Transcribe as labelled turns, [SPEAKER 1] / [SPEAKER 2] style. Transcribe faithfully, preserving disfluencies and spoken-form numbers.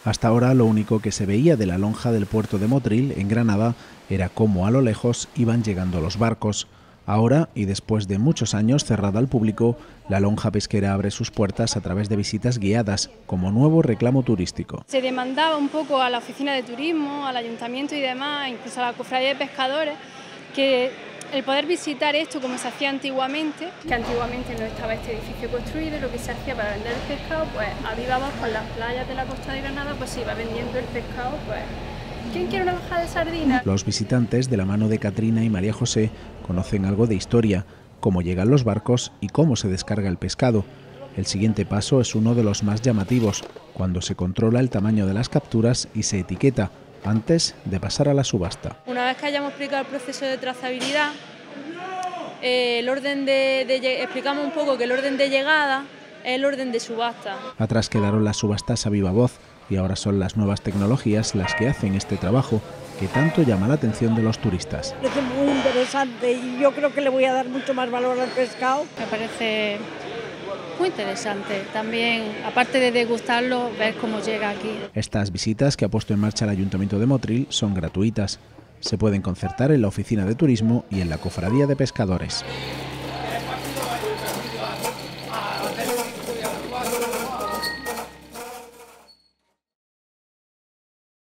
[SPEAKER 1] Hasta ahora lo único que se veía de la lonja del puerto de Motril, en Granada, era cómo a lo lejos iban llegando los barcos. Ahora, y después de muchos años cerrada al público, la lonja pesquera abre sus puertas a través de visitas guiadas, como nuevo reclamo turístico.
[SPEAKER 2] Se demandaba un poco a la oficina de turismo, al ayuntamiento y demás, incluso a la cofradía de pescadores, que el poder visitar esto como se hacía antiguamente, que antiguamente no estaba este edificio construido, y lo que se hacía para vender el pescado, pues a viva voz por las playas de la costa de Granada, pues se iba vendiendo el pescado, pues ¿quién quiere una bajada de sardinas?
[SPEAKER 1] Los visitantes, de la mano de Catrina y María José, conocen algo de historia, cómo llegan los barcos y cómo se descarga el pescado. El siguiente paso es uno de los más llamativos, cuando se controla el tamaño de las capturas y se etiqueta, antes de pasar a la subasta.
[SPEAKER 2] Una vez que hayamos explicado el proceso de trazabilidad, eh, el orden de, de, explicamos un poco que el orden de llegada es el orden de subasta.
[SPEAKER 1] Atrás quedaron las subastas a viva voz y ahora son las nuevas tecnologías las que hacen este trabajo, que tanto llama la atención de los turistas.
[SPEAKER 3] Me parece muy interesante y yo creo que le voy a dar mucho más valor al pescado.
[SPEAKER 4] Me parece muy interesante también, aparte de degustarlo, ver cómo llega aquí.
[SPEAKER 1] Estas visitas que ha puesto en marcha el Ayuntamiento de Motril son gratuitas. Se pueden concertar en la oficina de turismo y en la cofradía de pescadores.